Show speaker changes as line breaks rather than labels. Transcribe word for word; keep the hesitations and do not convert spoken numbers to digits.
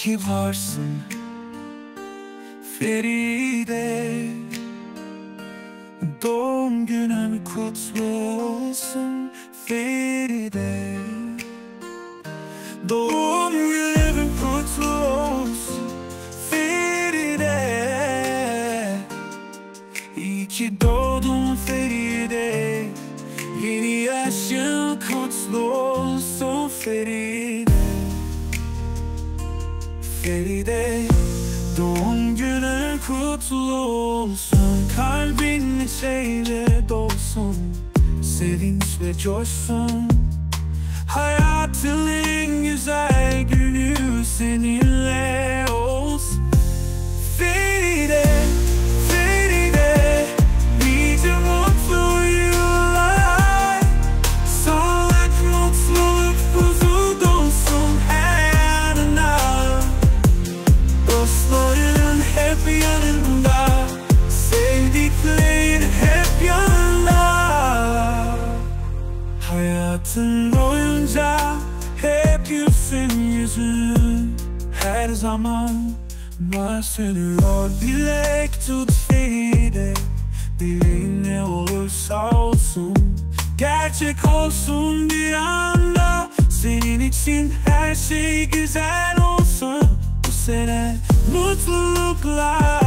ki varsın Feride. Doğum günün kutlu olsun Feride. Doğum günün kutlu olsun Feride. İyi ki doğdun Feride. Yeni yaşın kutlu olsun Feride. Feride, doğum günün kutlu olsun. Kalbin neşeyle dolsun, sevinç ve coşsun. Hayatın en güzel günü seninle olsun Feride. Feride, nice mutlu yıllar. Sağlık, mutluluk, huzur dolsun her yanına. Dostların hep yanında, sevdiklerin hep yanında. Hayatın boyunca hep gülsün yüzün, her zaman bahsediyor. Dilek tut Feride, dileğin ne olursa olsun gerçek olsun bir anda. Senin için her şey güzel olsun bu sene, mutluluklar.